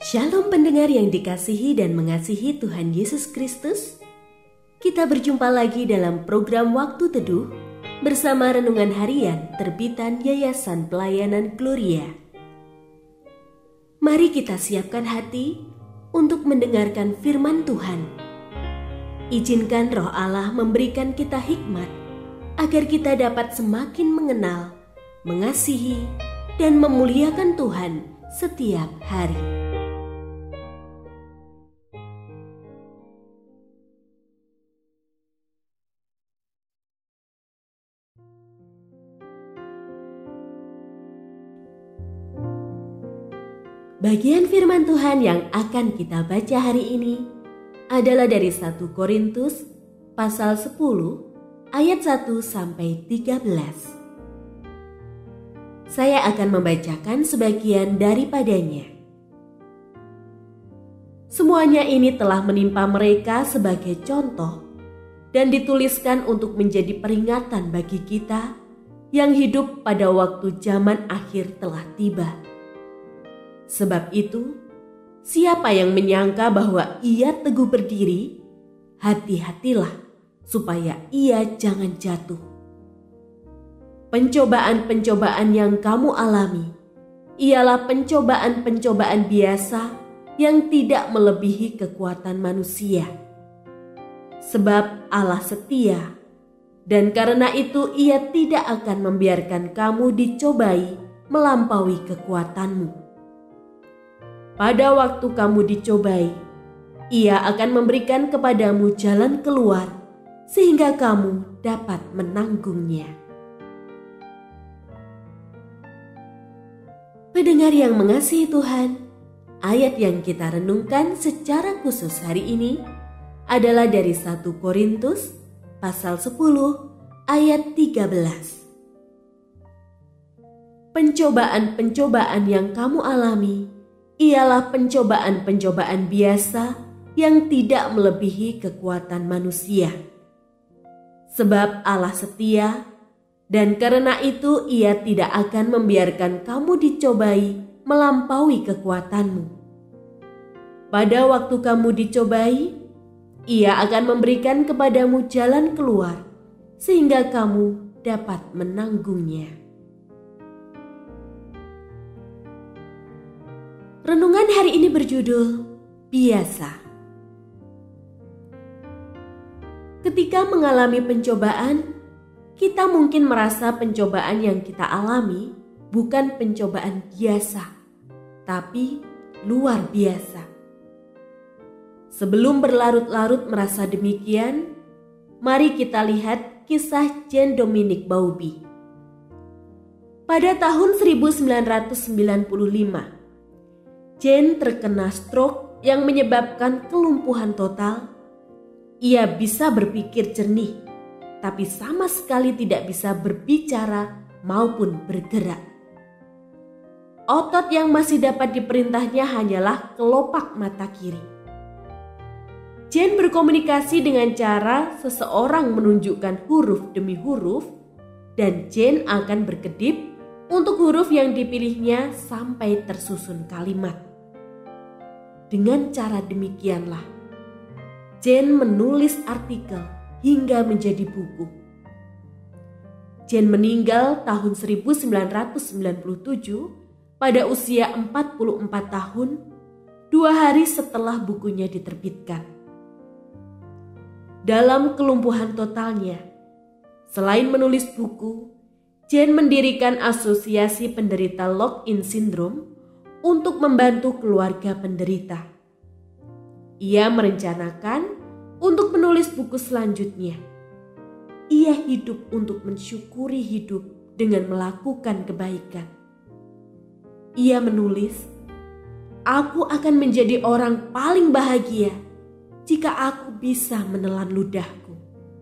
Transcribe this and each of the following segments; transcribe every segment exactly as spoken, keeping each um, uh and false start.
Shalom pendengar yang dikasihi dan mengasihi Tuhan Yesus Kristus. Kita berjumpa lagi dalam program Waktu Teduh bersama Renungan Harian terbitan Yayasan Pelayanan Gloria. Mari kita siapkan hati untuk mendengarkan firman Tuhan. Izinkan Roh Allah memberikan kita hikmat agar kita dapat semakin mengenal, mengasihi, dan memuliakan Tuhan setiap hari. Bagian firman Tuhan yang akan kita baca hari ini adalah dari satu Korintus pasal sepuluh ayat satu sampai tiga belas. Saya akan membacakan sebagian daripadanya. Semuanya ini telah menimpa mereka sebagai contoh dan dituliskan untuk menjadi peringatan bagi kita yang hidup pada waktu zaman akhir telah tiba. Sebab itu, siapa yang menyangka bahwa ia teguh berdiri, hati-hatilah supaya ia jangan jatuh. Pencobaan-pencobaan yang kamu alami ialah pencobaan-pencobaan biasa yang tidak melebihi kekuatan manusia. Sebab Allah setia, dan karena itu ia tidak akan membiarkan kamu dicobai melampaui kekuatanmu. Pada waktu kamu dicobai, ia akan memberikan kepadamu jalan keluar sehingga kamu dapat menanggungnya. Pendengar yang mengasihi Tuhan, ayat yang kita renungkan secara khusus hari ini adalah dari satu Korintus pasal sepuluh ayat tiga belas. Pencobaan-pencobaan yang kamu alami ialah pencobaan-pencobaan biasa yang tidak melebihi kekuatan manusia. Sebab Allah setia, dan karena itu ia tidak akan membiarkan kamu dicobai melampaui kekuatanmu. Pada waktu kamu dicobai, ia akan memberikan kepadamu jalan keluar sehingga kamu dapat menanggungnya. Renungan hari ini berjudul Biasa. Ketika mengalami pencobaan, kita mungkin merasa pencobaan yang kita alami bukan pencobaan biasa, tapi luar biasa. Sebelum berlarut-larut merasa demikian, mari kita lihat kisah Jane Dominic Bowlby. Pada tahun seribu sembilan ratus sembilan puluh lima, Jane terkena stroke yang menyebabkan kelumpuhan total. Ia bisa berpikir jernih, tapi sama sekali tidak bisa berbicara maupun bergerak. Otot yang masih dapat diperintahnya hanyalah kelopak mata kiri. Jane berkomunikasi dengan cara seseorang menunjukkan huruf demi huruf, dan Jane akan berkedip untuk huruf yang dipilihnya sampai tersusun kalimat. Dengan cara demikianlah, Jane menulis artikel hingga menjadi buku. Jane meninggal tahun seribu sembilan ratus sembilan puluh tujuh pada usia empat puluh empat tahun, dua hari setelah bukunya diterbitkan. Dalam kelumpuhan totalnya, selain menulis buku, Jane mendirikan asosiasi penderita lock-in syndrome untuk membantu keluarga penderita. Ia merencanakan untuk menulis buku selanjutnya. Ia hidup untuk mensyukuri hidup dengan melakukan kebaikan. Ia menulis, "Aku akan menjadi orang paling bahagia jika aku bisa menelan ludahku."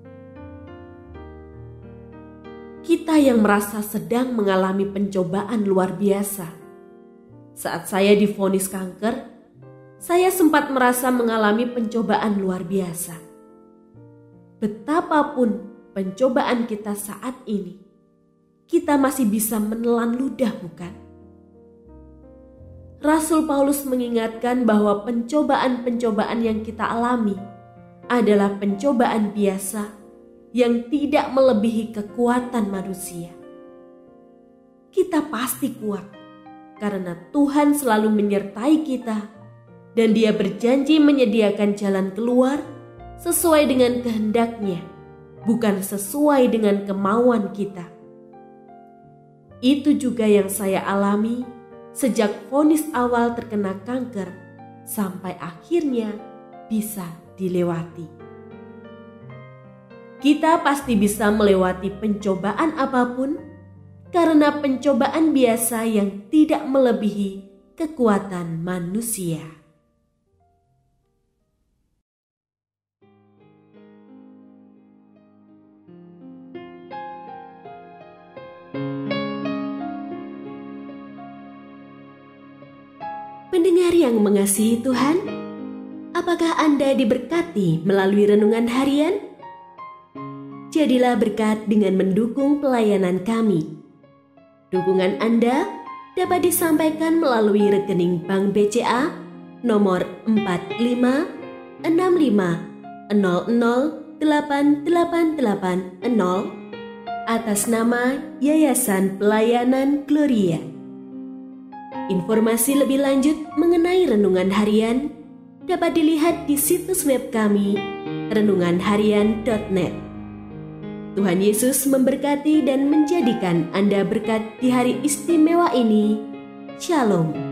Kita yang merasa sedang mengalami pencobaan luar biasa. Saat saya divonis kanker, saya sempat merasa mengalami pencobaan luar biasa. Betapapun pencobaan kita saat ini, kita masih bisa menelan ludah, bukan? Rasul Paulus mengingatkan bahwa pencobaan-pencobaan yang kita alami adalah pencobaan biasa yang tidak melebihi kekuatan manusia. Kita pasti kuat karena Tuhan selalu menyertai kita dan Dia berjanji menyediakan jalan keluar sesuai dengan kehendak-Nya, bukan sesuai dengan kemauan kita. Itu juga yang saya alami sejak vonis awal terkena kanker sampai akhirnya bisa dilewati. Kita pasti bisa melewati pencobaan apapun karena pencobaan biasa yang tidak melebihi kekuatan manusia. Pendengar yang mengasihi Tuhan, apakah Anda diberkati melalui renungan harian? Jadilah berkat dengan mendukung pelayanan kami. Dukungan Anda dapat disampaikan melalui rekening Bank B C A nomor empat lima enam lima nol nol delapan delapan delapan nol atas nama Yayasan Pelayanan Gloria. Informasi lebih lanjut mengenai renungan harian dapat dilihat di situs web kami renungan harian titik net. Tuhan Yesus memberkati dan menjadikan Anda berkat di hari istimewa ini. Shalom.